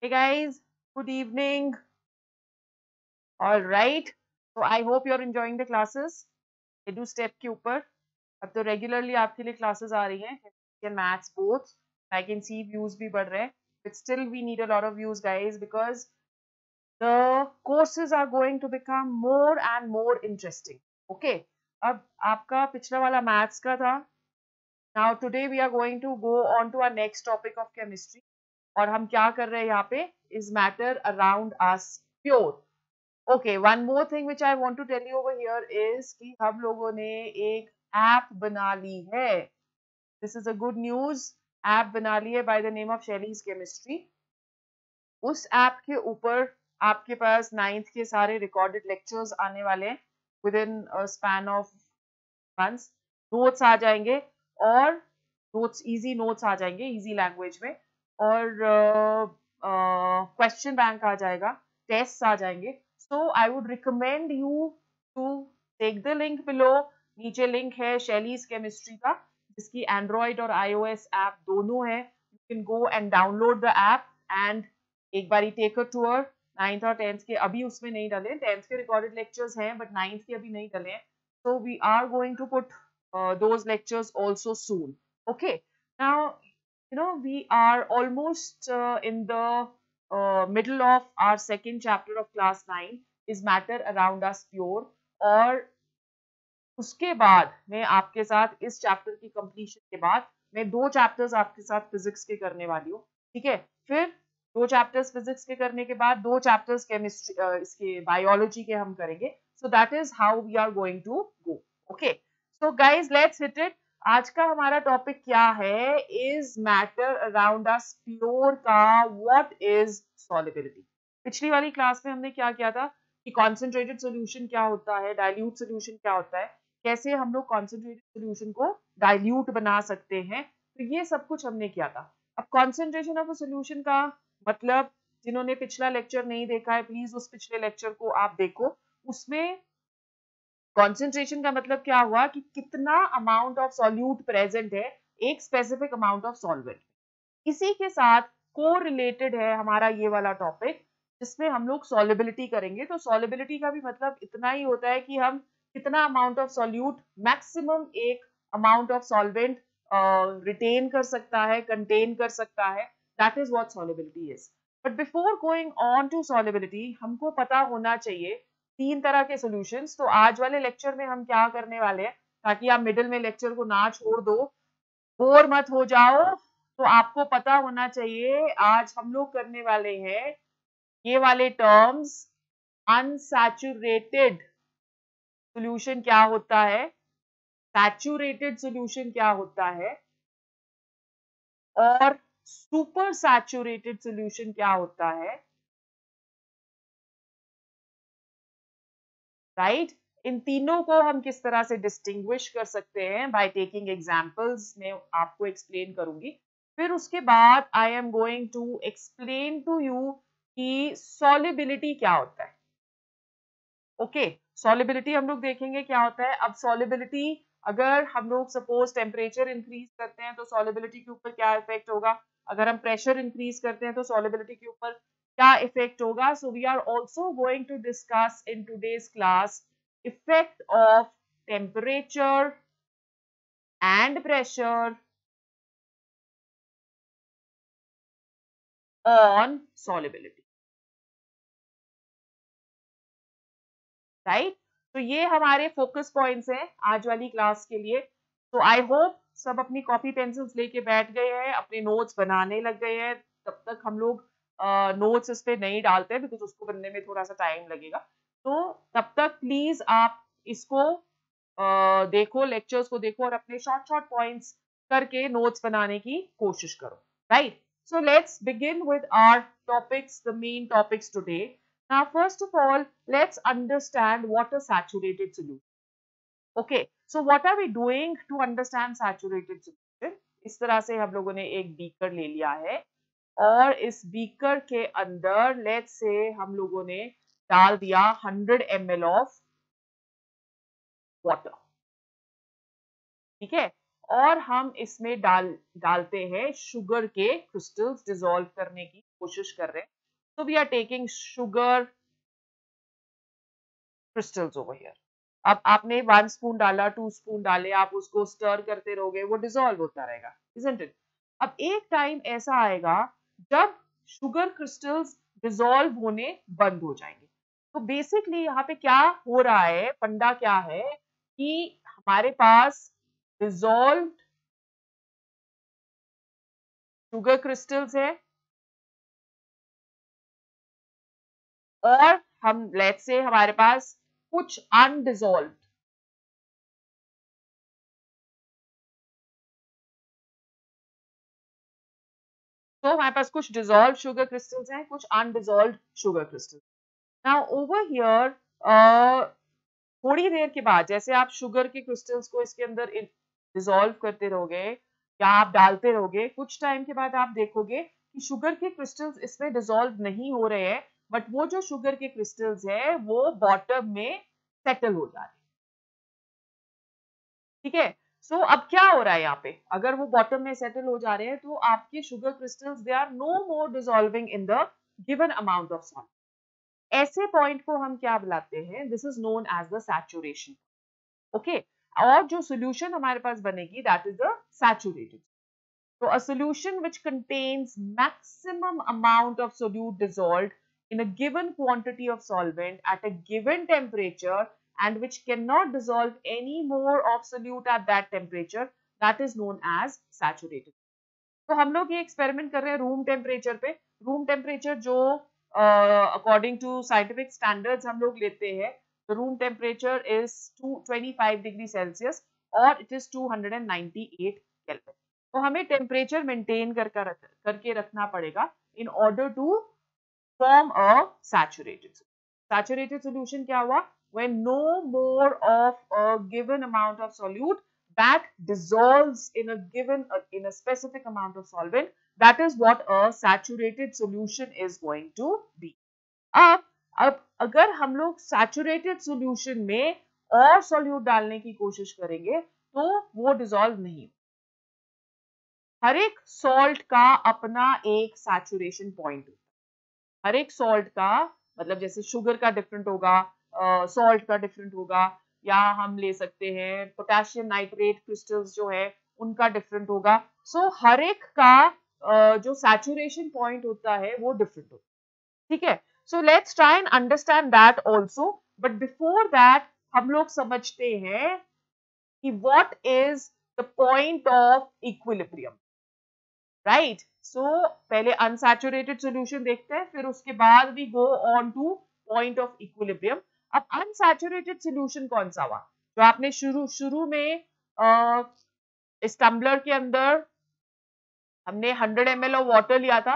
Hey guys, good evening. All right. So I hope you're enjoying the classes. Edu step के ऊपर अब तो regularly आपके लिए classes आ रही हैं and maths both. I can see views भी बढ़ रहे हैं. But still we need a lot of views guys because the courses are going to become more and more interesting. Okay. अब आपका पिछला वाला maths का था. Now today we are going to go on to our next topic of chemistry. और हम क्या कर रहे हैं यहाँ पे is matter around us pure. Okay, one more thing which I want to tell you over here is कि हम लोगों ने एक ऐप बना ली है. This is a good news. App बना ली है by the name of Shelly's Chemistry. उस ऐप के ऊपर आपके पास 9th के सारे recorded lectures आने वाले हैं within a span of months. Notes आ जाएंगे और notes easy notes आ जाएंगे easy language में और question bank आ जाएगा, tests आ जाएंगे. So I would recommend you to take the link below. नीचे लिंक है Shelly's Chemistry का जिसकी Android और iOS ऐप दोनों है. You can go and download the app and एक बारी take a tour. 9th और 10th के अभी उसमें नहीं डले, 10th के recorded lectures हैं but 9th के अभी नहीं डले हैं. So we are going to put those lectures also soon. Okay. Now, we are almost in the middle of our second chapter of class 9 is matter around us pure. और उसके बाद मैं आपके साथ इस चैप्टर की कंप्लीशन के बाद मैं 2 चैप्टर्स आपके साथ फिजिक्स के करने वाली हूँ. ठीक है. फिर 2 चैप्टर्स फिजिक्स के करने के बाद 2 चैप्टर्स केमिस्ट्री इसके बायोलॉजी के हम करेंगे. So that is how we are going to go. Okay. So guys let's hit it. आज का हमारा टॉपिक क्या है is matter around us pure का व्हाट इज सॉल्युबिलिटी. पिछली वाली क्लास में हमने क्या किया था कि कॉन्सेंट्रेटेड सॉल्यूशन क्या होता है, डाइल्यूट सॉल्यूशन क्या होता है, कैसे हम लोग कॉन्सेंट्रेटेड सॉल्यूशन को डाइल्यूट बना सकते हैं. तो ये सब कुछ हमने किया था. अब कॉन्सेंट्रेशन ऑफ अ सॉल्यूशन का मतलब जिन्होंने पिछला लेक्चर नहीं देखा है प्लीज उस पिछले लेक्चर को आप देखो. उसमें कॉन्सेंट्रेशन का मतलब क्या हुआ कि कितना अमाउंट ऑफ सॉल्यूट प्रेजेंट है एक स्पेसिफिक अमाउंट ऑफ सॉल्वेंट. इसी के साथ को रिलेटेड है हमारा ये वाला टॉपिक जिसमें हम लोग सॉल्युबिलिटी करेंगे. तो सॉल्युबिलिटी का भी मतलब इतना ही होता है कि हम कितना अमाउंट ऑफ सॉल्यूट मैक्सिमम एक अमाउंट ऑफ सॉल्वेंट रिटेन कर सकता है, कंटेन कर सकता है. That is what solubility is. But before going on to solubility हमको पता होना चाहिए 3 तरह के सॉल्यूशंस. तो आज वाले लेक्चर में हम क्या करने वाले हैं ताकि आप मिडिल में लेक्चर को ना छोड़ दो, बोर मत हो जाओ, तो आपको पता होना चाहिए आज हम लोग करने वाले हैं ये वाले टर्म्स. अनसैचुरेटेड सॉल्यूशन क्या होता है, सैचुरेटेड सॉल्यूशन क्या होता है और सुपर सैचुरेटेड सॉल्यूशन क्या होता है. राइट. इन तीनों को हम किस तरह से डिस्टिंग्विश कर सकते हैं बाय टेकिंग एग्जांपल्स मैं आपको एक्सप्लेन करूंगी. फिर उसके बाद I am going to explain to you कि सॉल्युबिलिटी क्या होता है. ओके. सॉल्युबिलिटी हम लोग देखेंगे क्या होता है. अब सॉल्युबिलिटी अगर हम लोग सपोज टेम्परेचर इंक्रीज करते हैं तो सॉल्युबिलिटी के ऊपर क्या इफेक्ट होगा, अगर हम प्रेशर इंक्रीज करते हैं तो सॉल्युबिलिटी के ऊपर क्या इफेक्ट होगा. So we are also going to discuss in today's class effect of temperature and pressure on solubility. Right. तो ये हमारे फोकस पॉइंट्स हैं आज वाली क्लास के लिए. तो आई होप सब अपनी कॉपी पेंसिल्स लेके बैठ गए हैं, अपने नोट्स बनाने लग गए हैं. तब तक हम लोग नोट्स इस पे नहीं डालते बिकॉज उसको बनने में थोड़ा सा टाइम लगेगा. तो तब तक प्लीज आप इसको देखो, लेक्चर्स को देखो और अपने शॉर्ट शॉर्ट पॉइंट्स करके नोट्स बनाने की कोशिश करो. Right. So let's begin with our topics, the main topics today. Now, first of all, let's understand what a saturated solution. Okay, so what are we doing to understand saturated solution? इस तरह से हम लोगों ने एक beaker ले लिया है और इस बीकर के अंदर let's say हम लोगों ने डाल दिया 100 ml of water. ठीक है. और हम इसमें डालते हैं शुगर के क्रिस्टल्स, डिसॉल्व करने की कोशिश कर रहे हैं. So we are taking sugar crystals over here. अब आपने 1 स्पून डाला, 2 स्पून डाले, आप उसको स्टर करते रहोगे, वो डिसॉल्व होता रहेगा, isn't it? अब एक टाइम ऐसा आएगा जब शुगर क्रिस्टल्स डिसॉल्व होने बंद हो जाएंगे. तो बेसिकली यहाँ पे क्या हो रहा है, फंडा क्या है कि हमारे पास डिसॉल्व शुगर क्रिस्टल्स है और हम लेट्स से हमारे पास कुछ अनडिसॉल्व, तो हमारे पास कुछ डिसॉल्व शुगर क्रिस्टल्स हैं, कुछ undissolved sugar crystals. Now over here थोड़ी देर के बाद जैसे आप शुगर के क्रिस्टल्स को इसके अंदर डिसॉल्व करते रहोगे या आप डालते रहोगे, कुछ टाइम के बाद आप देखोगे कि शुगर के क्रिस्टल्स इसमें डिसॉल्व नहीं हो रहे हैं, बट वो जो शुगर के क्रिस्टल्स है वो बॉटम में सेटल हो जा रहे हैं. ठीक है. सो अब क्या हो रहा है यहाँ पे, अगर वो बॉटम में सेटल हो जा रहे हैं तो आपके sugar crystals they are no more dissolving in the given amount of salt. ऐसे पॉइंट को हम क्या बुलाते हैं, this is known as the saturation. Okay. और जो सोल्यूशन हमारे पास बनेगी that is the saturated. So a solution which contains maximum amount of solute dissolved in a given quantity of solvent at a given temperature and which cannot dissolve any more of solute at that temperature, that is known as saturated. तो हम लोग ये experiment कर रहे हैं room temperature पे. Room temperature जो according to scientific standards हम लोग लेते हैं, the room temperature is 25 degree Celsius और इट इज 298 केल्विन. तो हमें टेम्परेचर मेंटेन करके रखना पड़ेगा in order to form a saturated. Saturated solution क्या हुआ, when no more of a given amount of solute that dissolves in a specific amount of solvent, that is what a saturated solution is going to be. अब अगर हम लोग saturated solution में और solute डालने की कोशिश करेंगे तो वो डिसॉल्व नहीं. हर एक सॉल्ट का अपना एक सैचुरेशन पॉइंट होता है. हर एक सॉल्ट का मतलब जैसे शुगर का डिफरेंट होगा, सॉल्ट का डिफरेंट होगा, या हम ले सकते हैं पोटेशियम नाइट्रेट क्रिस्टल्स जो है उनका डिफरेंट होगा. सो हर एक का जो सैचुरेशन पॉइंट होता है वो डिफरेंट होता है. ठीक है. So let's try and understand that also, but before that हम लोग समझते हैं कि what is the point of equilibrium. Right. So पहले अनसैचुरेटेड सॉल्यूशन देखते हैं, फिर उसके बाद we go on to point of equilibrium. अब अनसैचुरेटेड सॉल्यूशन कौन सा हुआ, जो आपने शुरू में इस टम्बलर के अंदर हमने 100 ml ऑफ वाटर लिया था.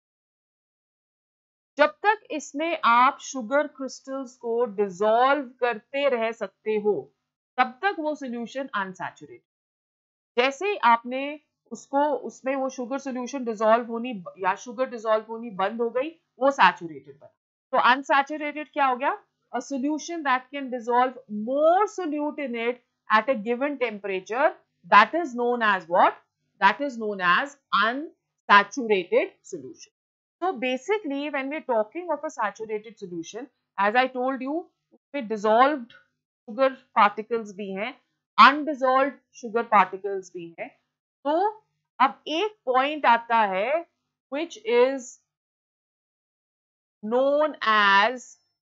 जब तक इसमें आप शुगर क्रिस्टल्स को डिसॉल्व करते रह सकते हो तब तक वो सॉल्यूशन अनसैचुरेटेड. जैसे ही आपने उसमें वो शुगर सॉल्यूशन डिसॉल्व होनी या शुगर डिसॉल्व होनी बंद हो गई, वो सैचुरेटेड बना. तो अनसैचुरेटेड क्या हो गया, a solution that can dissolve more solute in it at a given temperature, that is known as what, that is known as unsaturated solution. So basically when we're talking of a saturated solution, as I told you, उसमें dissolved sugar particles भी हैं, undissolved sugar particles भी हैं. तो अब एक point आता है which is known as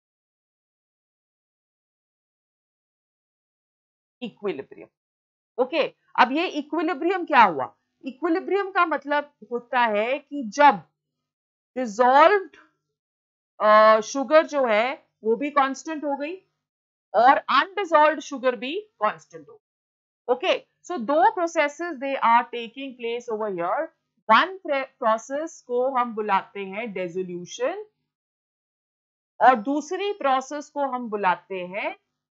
equilibrium. Okay. अब ये इक्विलिब्रियम क्या हुआ, इक्विलिब्रियम का मतलब होता है कि जब डिसॉल्व्ड शुगर जो है वो भी कांस्टेंट हो गई और अनडिसॉल्व्ड शुगर भी कांस्टेंट हो. ओके. सो दो processes they are taking place over here. One process को हम बुलाते हैं डिसोल्यूशन और दूसरी प्रोसेस को हम बुलाते हैं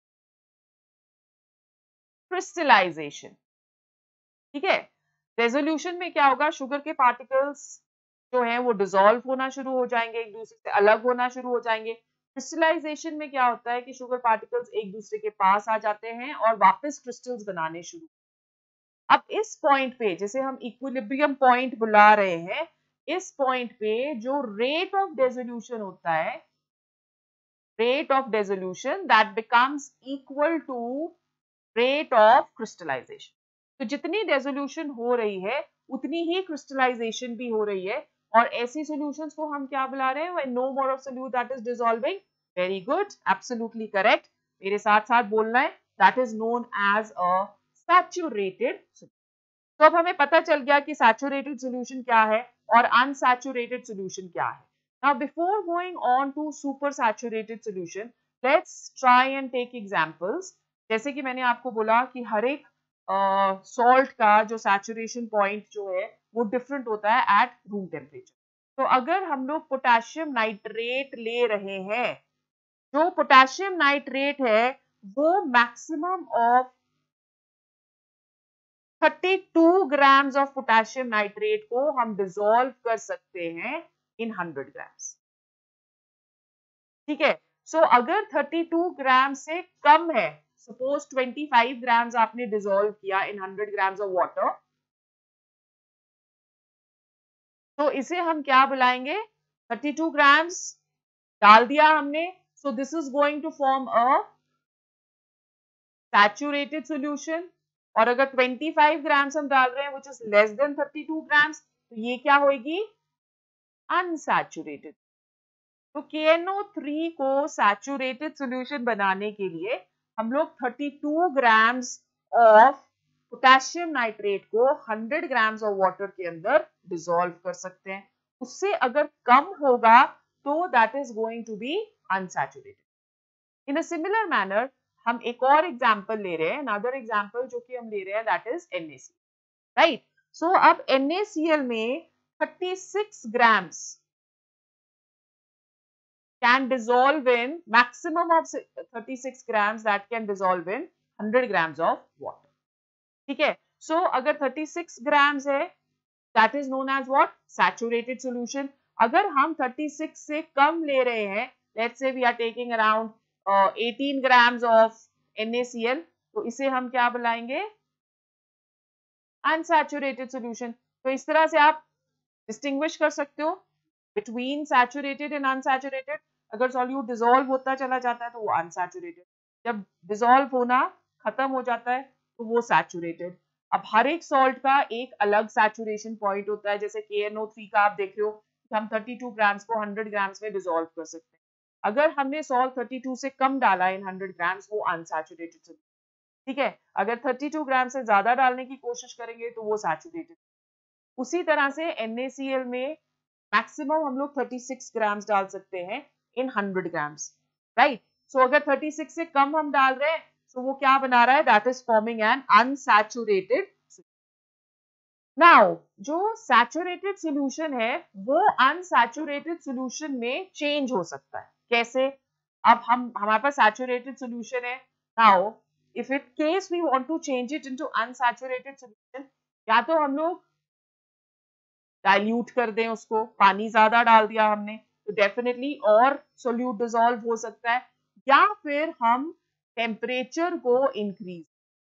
क्रिस्टलाइजेशन. ठीक है. रेजोल्यूशन में क्या होगा, शुगर के पार्टिकल्स जो हैं वो डिसॉल्व होना शुरू हो जाएंगे, एक दूसरे से अलग होना शुरू हो जाएंगे. क्रिस्टलाइजेशन में क्या होता है कि शुगर पार्टिकल्स एक दूसरे के पास आ जाते हैं और वापस क्रिस्टल्स बनाने शुरू. अब इस पॉइंट पे, जैसे हम इक्विलिब्रियम पॉइंट बुला रहे हैं, इस पॉइंट पे जो रेट ऑफ डिसोल्यूशन होता है, rate of dissolution that becomes equal to rate of crystallization. तो जितनी डेसोल्यूशन हो रही है उतनी ही क्रिस्टलाइजेशन भी हो रही है, और ऐसी सॉल्यूशंस को हम क्या बुला रहे हैं? When no more of solute that is dissolving. Very good, absolutely correct. मेरे साथ साथ बोलना है, that is known as a saturated solution. तो अब हमें पता चल गया कि सैचुरेटेड सॉल्यूशन क्या है और अनसैचुरेटेड सॉल्यूशन क्या है. Now before going on to super saturated solution, let's try and take examples. जैसे कि मैंने आपको बोला कि हर एक सॉल्ट का जो सैचुरेशन पॉइंट जो है वो डिफरेंट होता है एट रूम टेम्परेचर. तो अगर हम लोग पोटेशियम नाइट्रेट ले रहे हैं, जो पोटेशियम नाइट्रेट है वो maximum of 32 grams of potassium nitrate को हम डिसॉल्व कर सकते हैं इन 100 ग्राम्स. ठीक है. सो अगर 32 ग्राम से कम है, सपोज 25 ग्राम्स आपने डिसॉल्व किया इन 100 ग्राम्स ऑफ वाटर, तो इसे हम क्या बुलाएंगे? 32 ग्राम्स डाल दिया हमने, so this is going to form a saturated solution. और अगर 25 ग्राम्स हम डाल रहे हैं which is less than 32 grams, तो ये क्या होगी? अनसैचुरेटेड. तो KNO3 को सैचुरेटेड सॉल्यूशन बनाने के लिए हम लोग 32 ग्राम्स ऑफ पोटेशियम नाइट्रेट को 100 ग्राम्स ऑफ वाटर के अंदर डिसॉल्व कर सकते हैं. उससे अगर कम होगा तो that is going to be unsaturated. In a similar manner हम एक और एग्जांपल ले रहे हैं, अनदर एग्जांपल जो कि हम ले रहे हैं that is NaCl. Right. So अब NaCl में 36 grams can dissolve in, maximum of 36 grams that can dissolve in 100 grams of water. ठीक है. सो अगर 36 grams है, that is known as what? Saturated solution. अगर हम 36 से कम ले रहे हैं, let's say we are taking around 18 grams of NaCl, तो इसे हम क्या बुलाएंगे? Unsaturated solution. तो इस तरह से आप डिस्टिंग्विश कर सकते हो बिटवीन सैचुरेटेड एंड अनसैचुरेटेड. अगर सॉल्यूट डिसॉल्व होता चला जाता है तो वो अनसैचुरेटेड, जब डिसॉल्व होना खत्म हो जाता है तो वो सैचुरेटेड. अब हर एक सॉल्ट का एक अलग सैचुरेशन पॉइंट होता है. जैसे KNO3 का आप देख रहे हो कि हम 32 ग्राम्स को 100 ग्राम्स में डिसॉल्व कर सकते हैं. अगर हमने सॉल्ट 32 से कम डाला इन 100 ग्राम्स, वो अनसैचुरेटेड. ठीक है. अगर 32 ग्राम से ज्यादा डालने की कोशिश करेंगे तो वो सैचुरेटेड. उसी तरह से NaCl में मैक्सिमम हम लोग 36 ग्राम्स डाल सकते हैं इन 100 ग्राम्स. राइट. सो अगर 36 से कम हम डाल रहे हैं तो वो क्या बना रहा है? That is forming an unsaturated. Now जो सैचुरेटेड सॉल्यूशन है वो अनसैचुरेटेड सॉल्यूशन में चेंज हो सकता है. कैसे? अब हमारे पास सैचुरेटेड सॉल्यूशन है. Now if in case we want to change it into unsaturated solution, या तो हम लोग डाइल्यूट कर दें उसको, पानी ज्यादा डाल दिया हमने तो डेफिनेटली और सोल्यूट डिसॉल्व हो सकता है, या फिर हम टेम्परेचर को इंक्रीज,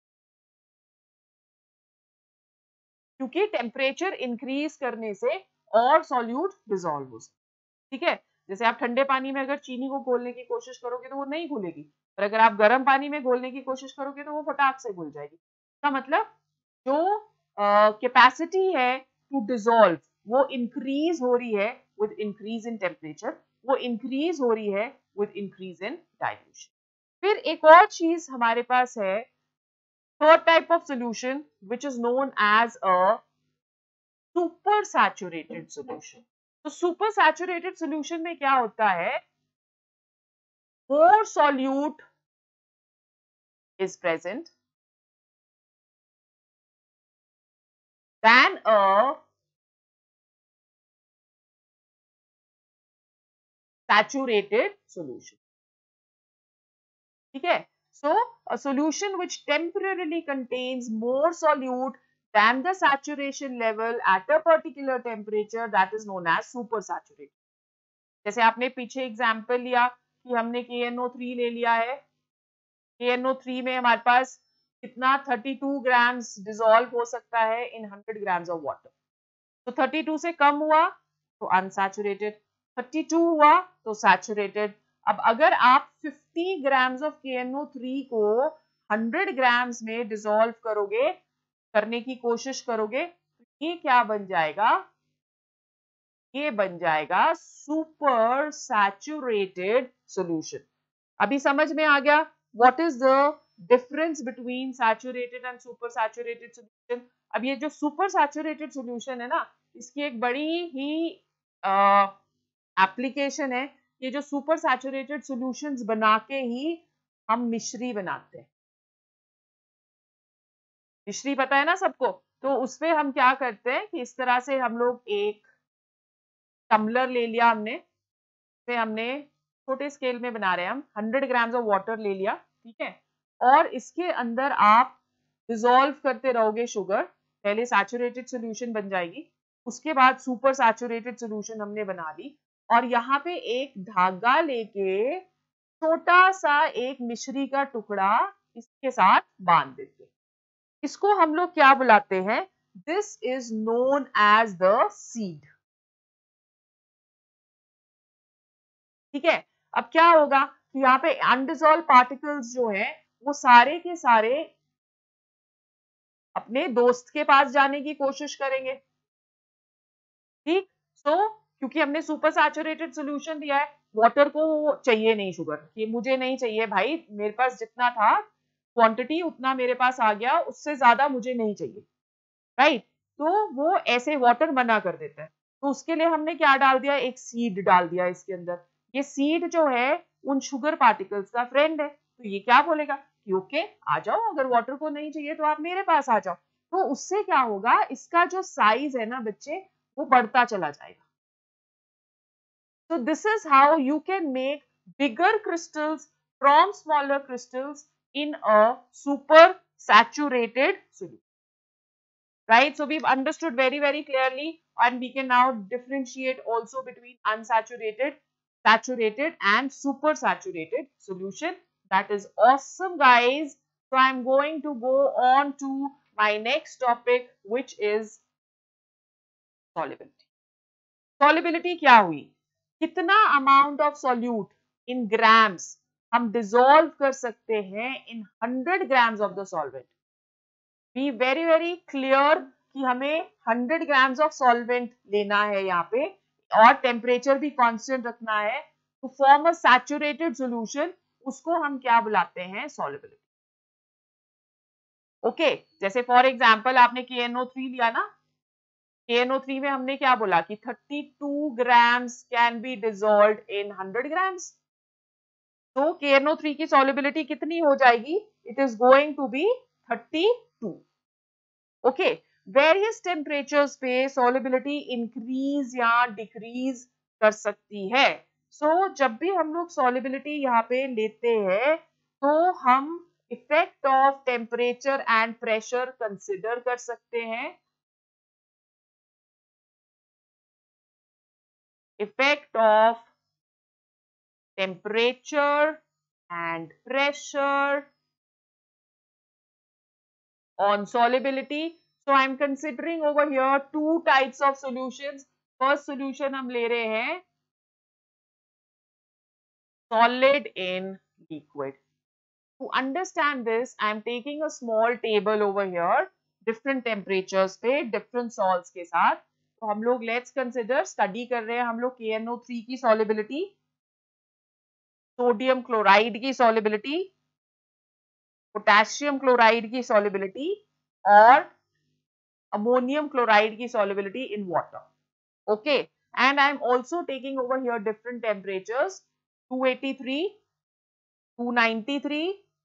क्योंकि टेम्परेचर इंक्रीज करने से और सोल्यूट डिसॉल्व हो सकता है. ठीक है. जैसे आप ठंडे पानी में अगर चीनी को घोलने की कोशिश करोगे तो वो नहीं घुलेगी, पर अगर आप गर्म पानी में घोलने की कोशिश करोगे तो वो फटाक से घुल जाएगी. इसका मतलब जो कैपेसिटी है टू डिसॉल्व वो इंक्रीज हो रही है विद इंक्रीज इन टेम्परेचर, वो इंक्रीज हो रही है विद इंक्रीज इन डाइल्यूशन. फिर एक और चीज हमारे पास है, third type of solution which is known as a super saturated solution. तो सुपर सैचुरेटेड सॉल्यूशन में क्या होता है? more solute is present than a saturated solution. ठीक है. So a solution which temporarily contains more solute than the saturation level at a particular temperature, that is known as supersaturated. जैसे आपने पीछे example लिया कि हमने KNO3 ले लिया है, KNO3 में हमारे पास कितना 32 ग्राम्स डिसॉल्व हो सकता है इन 100 ग्राम्स ऑफ वाटर। तो 32 से कम हुआ तो अनसैचुरेटेड, 32 हुआ तो सैचुरेटेड। अब अगर आप 50 ग्राम्स ऑफ KNO3 को 100 ग्राम्स में डिसॉल्व करोगे, करने की कोशिश करोगे, तो ये क्या बन जाएगा? ये बन जाएगा सुपर सैचुरेटेड सॉल्यूशन। अभी समझ में आ गया what is the difference between saturated and super saturated solution. अब ये जो सुपर सैचुरेटेड सॉल्यूशन है ना, इसकी एक बड़ी ही एप्लीकेशन है। ये जो सुपर सैचुरेटेड सॉल्यूशंस बना के ही हम मिश्री बनाते हैं। मिश्री पता है ना सबको? तो उसमें हम क्या करते हैं कि इस तरह से हम लोग एक टम्बलर ले लिया हमने, फिर हमने छोटे स्केल में बना रहे हैं हम, 100 ग्राम्स ऑफ वाटर ले लिया, ठीक है, और इसके अंदर आप डिसॉल्व करते रहोगे शुगर। पहले सैचुरेटेड सॉल्यूशन बन जाएगी, उसके बाद सुपर सैचुरेटेड सॉल्यूशन हमने बना ली, और यहाँ पे एक धागा लेके छोटा सा एक मिश्री का टुकड़ा इसके साथ बांध देते। इसको हम लोग क्या बुलाते हैं? This is known as the seed. ठीक है, अब क्या होगा कि यहाँ पे अनडिसॉल्व पार्टिकल्स जो है वो सारे के सारे अपने दोस्त के पास जाने की कोशिश करेंगे। ठीक, सो क्योंकि हमने सुपर सैचुरेटेड सॉल्यूशन दिया है, वाटर को चाहिए नहीं शुगर, कि मुझे नहीं चाहिए भाई, मेरे पास जितना था क्वांटिटी उतना मेरे पास आ गया, उससे ज्यादा मुझे नहीं चाहिए, राइट। तो वो ऐसे वाटर मना कर देता है। तो उसके लिए हमने क्या डाल दिया? एक सीड डाल दिया इसके अंदर। ये सीड जो है उन शुगर पार्टिकल्स का फ्रेंड है, तो ये क्या बोलेगा कि ओके आ जाओ, अगर वाटर को नहीं चाहिए तो आप मेरे पास आ जाओ। तो उससे क्या होगा, इसका जो साइज है ना बच्चे, वो बढ़ता चला जाएगा। So this is how you can make bigger crystals from smaller crystals in a super saturated solution. Right? So we've understood very clearly, and we can now differentiate also between unsaturated, saturated and super saturated solution. That is awesome, guys. So I'm going to go on to my next topic, which is solubility. Solubility क्या हुई? कितना amount of solute in grams हम dissolve कर सकते हैं in 100 grams of the solvent. Be very clear कि हमें 100 grams of solvent लेना है यहाँ पे, और टेम्परेचर भी कांस्टेंट रखना है to form a saturated solution. उसको हम क्या बुलाते हैं? सॉल्युबिलिटी। ओके, जैसे फॉर एग्जांपल आपने KNO3 लिया ना, KNO3 में हमने क्या बोला कि 32 grams can be dissolved in 100 grams. तो KNO3 की सॉल्युबिलिटी कितनी हो जाएगी? It is going to be 32। Okay, various temperatures पे सॉल्युबिलिटी इंक्रीज या डिक्रीज कर सकती है। सो जब भी हम लोग सॉल्युबिलिटी यहाँ पे लेते हैं तो हम effect of temperature and pressure consider कर सकते हैं। Effect of temperature and pressure on solubility. So I am considering over here two types of solutions. First solution हम ले रहे हैं solid in liquid. To understand this, I am taking a small table over here, different temperatures पे different salts के साथ। तो हम लोग let's consider study कर रहे हैं हम लोग KNO3 की solubility, सोडियम क्लोराइड की solubility, पोटेशियम क्लोराइड की सॉल्युबिलिटी और अमोनियम क्लोराइड की solubility in water. Okay, and I am also taking over here different temperatures, 283, 293,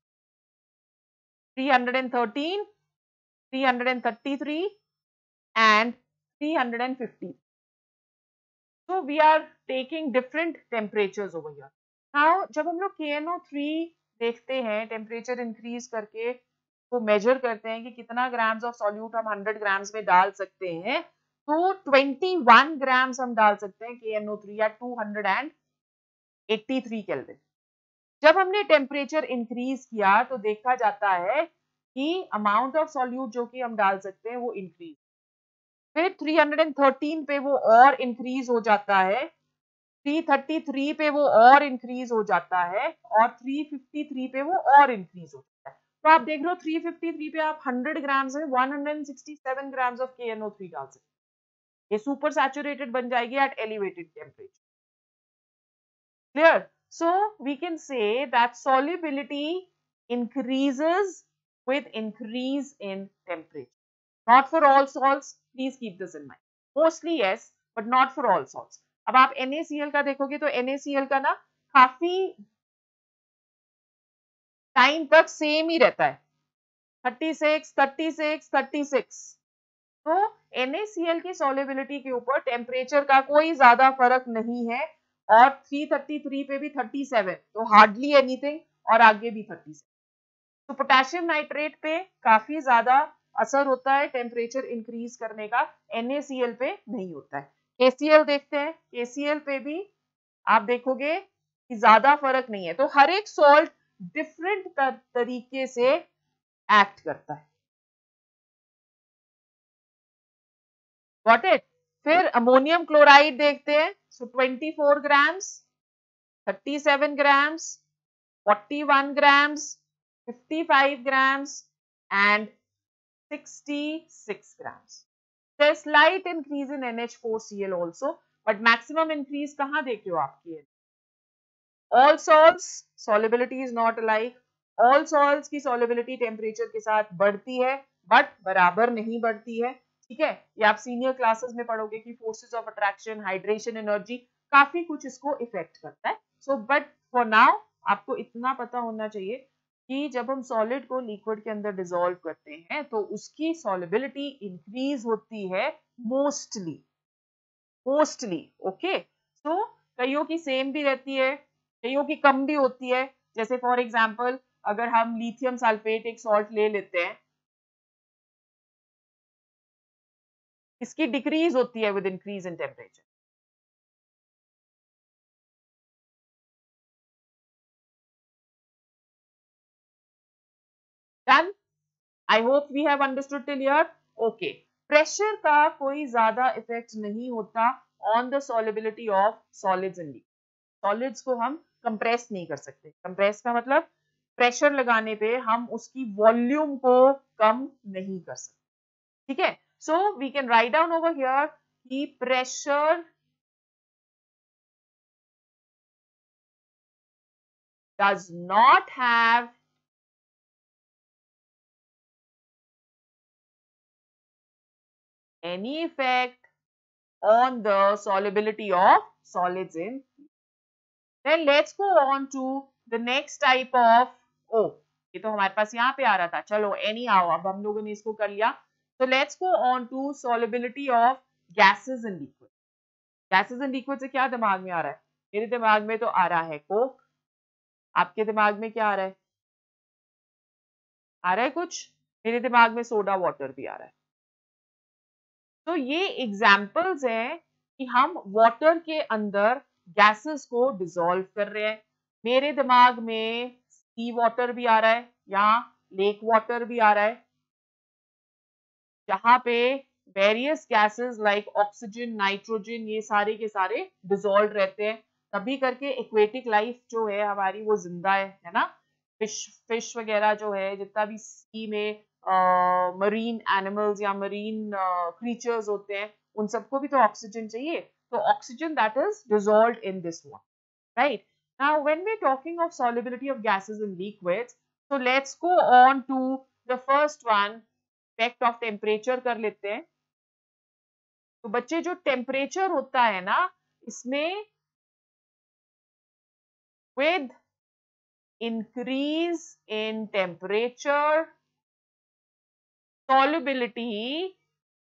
313, 333 and 350. So we are taking different temperatures over here. Now जब हम लोग KNO3 देखते हैं temperature increase करके वो मेजर करते हैं कि कितना ग्राम्स ऑफ सॉल्यूट हम 100 ग्राम्स में डाल सकते हैं, तो 21 ग्राम्स हम डाल सकते हैं KNO3 या 283 केल्विन। जब हमने टेम्परेचर इंक्रीज किया तो देखा जाता है कि अमाउंट ऑफ सॉल्यूट जो कि हम डाल सकते हैं वो इंक्रीज, फिर 313 पे वो और इंक्रीज हो जाता है, 333 पे वो और इंक्रीज हो जाता है, और 353 पे वो और इंक्रीज हो जाता है। तो आप देख रहे हो 353 पे आप 100 ग्राम्स में 167 ग्राम्स ऑफ KNO3 डाल सकते हैं। ये सुपर सैचुरेटेड बन जाएगी at elevated temperature. Clear? So we can say that solubility increases with increase in temperature. Not for all salts, please keep this in mind. Mostly yes, but not for all salts. अब आप NaCl का देखोगे तो NaCl का ना काफी time तक same ही रहता है, 36, 36, 36। तो NaCl की solubility के ऊपर टेम्परेचर का कोई ज्यादा फर्क नहीं है, और 333 पे भी 37, तो हार्डली एनीथिंग, और आगे भी 37। तो पोटेशियम नाइट्रेट पे काफी ज्यादा असर होता है टेम्परेचर इंक्रीज करने का, NaCl पे नहीं होता है। KCl देखते हैं, KCl पे भी आप देखोगे कि ज्यादा फर्क नहीं है। तो हर एक सॉल्ट डिफरेंट तरीके से एक्ट करता है। Got it? फिर अमोनियम क्लोराइड देखते हैं। So 24 grams, 37 grams, 41 grams, 55 grams, and 66 grams. There's slight increase in NH4Cl also, but maximum increase कहाँ देख रहे हो आपकी? All salts solubility is not alike. All salts की solubility temperature के साथ बढ़ती है, but बराबर नहीं बढ़ती है। ठीक है, ये आप सीनियर क्लासेस में पढ़ोगे कि forces of attraction, hydration, energy, काफी कुछ इसको इफेक्ट करता है। सो बट फॉर नाउ आपको इतना पता होना चाहिए कि जब हम सॉलिड को लिक्विड के अंदर डिसॉल्व करते हैं तो उसकी सॉलिबिलिटी इंक्रीज होती है मोस्टली। ओके। सो कईयों की सेम भी रहती है, कईयों की कम भी होती है। जैसे फॉर एग्जांपल अगर हम लिथियम सल्फेट एक सॉल्ट ले लेते हैं, इसकी डिक्रीज होती है with increase in temperature. Done? I hope we have understood till here. Okay, pressure का कोई ज्यादा इफेक्ट नहीं होता on the solubility of solids in liquid. Solids को हम कंप्रेस नहीं कर सकते। कंप्रेस का मतलब प्रेशर लगाने पे हम उसकी वॉल्यूम को कम नहीं कर सकते। ठीक है, so we can write down over here कि pressure does not have any effect on the solubility of solids in. Then let's go on to the next type of, oh ये तो हमारे पास यहाँ पे आ रहा था, चलो एनी आओ, अब हम लोगों ने इसको कर लिया। So let's go on to solubility of gases in liquid. Gases in liquid से क्या दिमाग में आ रहा है? मेरे दिमाग में तो आ रहा है कोक। आपके दिमाग में क्या आ रहा है? आ रहा है कुछ? मेरे दिमाग में सोडा वाटर भी आ रहा है। तो ये एग्जाम्पल्स हैं कि हम वाटर के अंदर गैसेस को डिसॉल्व कर रहे हैं। मेरे दिमाग में सी वाटर भी आ रहा है या लेक वाटर भी आ रहा है, जहां पे various gases like oxygen, nitrogen, ये सारे के सारे डिसॉल्व रहते हैं। तभी करके एक्वेटिक लाइफ जो है हमारी वो जिंदा है ना। फिश वगैरह जो है, जितना भी सी में मरीन एनिमल्स या मरीन क्रीचर्स होते हैं, उन सबको भी तो ऑक्सीजन चाहिए। तो oxygen that is dissolved in this water, right? Now when we are talking of solubility of gases in liquids, so let's go on to the first one, effect of temperature कर लेते हैं। तो बच्चे जो temperature होता है ना, इसमें with increase in temperature solubility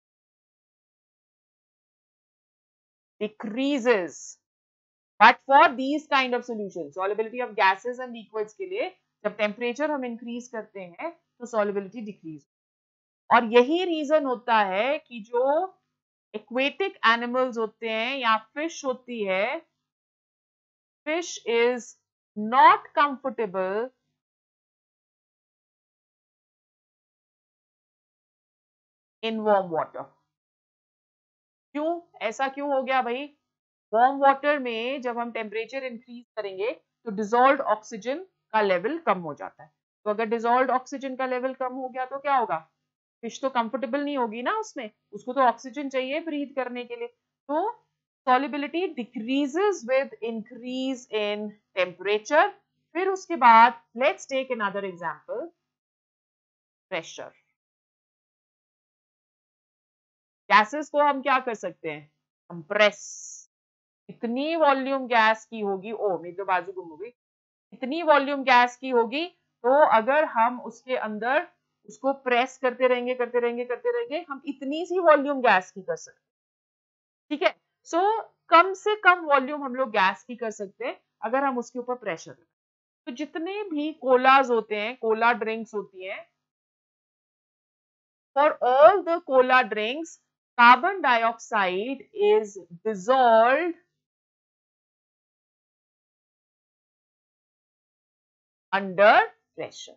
decreases, but for these kind of solutions, solubility of gases and liquids के लिए जब टेम्परेचर हम इंक्रीज करते हैं तो solubility डिक्रीज। और यही रीजन होता है कि जो एक्वेटिक एनिमल्स होते हैं या फिश होती है, fish is not comfortable in warm water. क्यों ऐसा क्यों हो गया भाई? वार्म वाटर में जब हम टेम्परेचर इंक्रीज करेंगे तो डिजोल्व्ड ऑक्सीजन का लेवल कम हो जाता है. तो अगर डिजोल्व्ड ऑक्सीजन का लेवल कम हो गया तो क्या होगा? फिश तो कंफर्टेबल नहीं होगी ना उसमें, उसको तो ऑक्सीजन चाहिए ब्रीथ करने के लिए. तो solubility decreases with increase in temperature. फिर उसके बाद let's take another example, pressure. Gases को हम क्या कर सकते हैं? कंप्रेस. इतनी वॉल्यूम गैस की होगी, ओ मेरी तो बाजू गुम हो गई. इतनी वॉल्यूम गैस की होगी तो अगर हम उसके अंदर उसको प्रेस करते रहेंगे करते रहेंगे करते रहेंगे, हम इतनी सी वॉल्यूम गैस की कर सकते हैं. ठीक है. सो कम से कम वॉल्यूम हम लोग गैस की कर सकते हैं अगर हम उसके ऊपर प्रेशर लगाएं. तो जितने भी कोलाज होते हैं, कोला ड्रिंक्स होती हैं, for all the cola drinks, carbon dioxide is dissolved under pressure.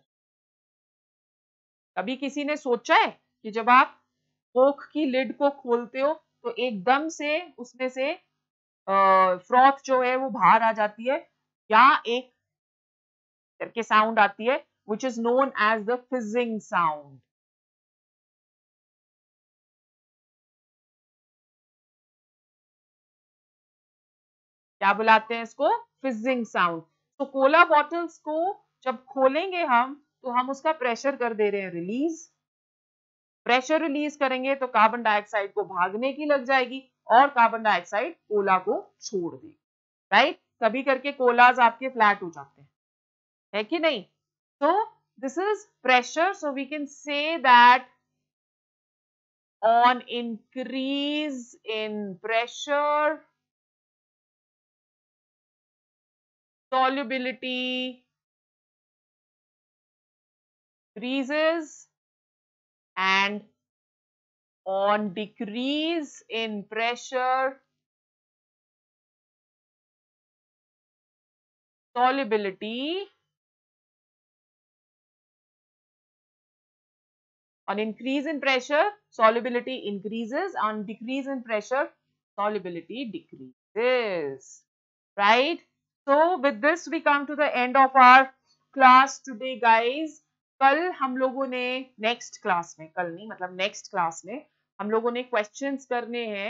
कभी किसी ने सोचा है कि जब आप कोक की लिड को खोलते हो तो एकदम से उसमें से फ्रॉथ जो है वो बाहर आ जाती है, या एक करके साउंड आती है which is known as the fizzing sound. क्या बुलाते हैं इसको? Fizzing sound. तो कोला बॉटल्स को जब खोलेंगे हम तो हम उसका प्रेशर कर दे रहे हैं रिलीज. प्रेशर रिलीज करेंगे तो कार्बन डाइऑक्साइड को भागने की लग जाएगी और कार्बन डाइऑक्साइड कोला को छोड़ देगी. राइट. कभी करके कोलाज आपके फ्लैट हो जाते हैं, है कि नहीं? So this is pressure. So we can say that on increase in pressure, solubility increases, and on decrease in pressure, solubility. On increase in pressure, solubility increases. On decrease in pressure, solubility decreases. Right? So with this we come to the end of our class today, guys. कल हम लोगों ने next class में, कल नहीं मतलब next class में हम लोगों ने क्वेश्चंस करने हैं.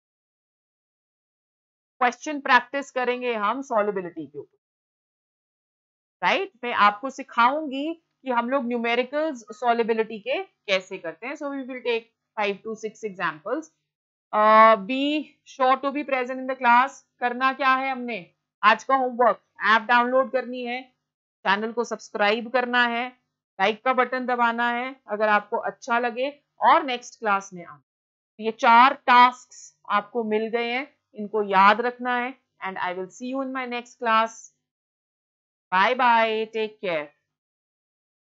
क्वेश्चन प्रैक्टिस करेंगे हम सॉल्युबिलिटी के ऊपर. राइट. मैं आपको सिखाऊंगी कि हम लोग न्यूमेरिकल्स सॉल्युबिलिटी के कैसे करते हैं. So we will take 5 to 6 examples. Be sure to be present in the class. करना क्या है हमने? आज का होमवर्क, ऐप डाउनलोड करनी है, चैनल को सब्सक्राइब करना है, लाइक का बटन दबाना है अगर आपको अच्छा लगे, और नेक्स्ट क्लास में आना. ये 4 टास्क्स आपको मिल गए हैं, इनको याद रखना है. And I will see you in my next class. Bye bye, take care.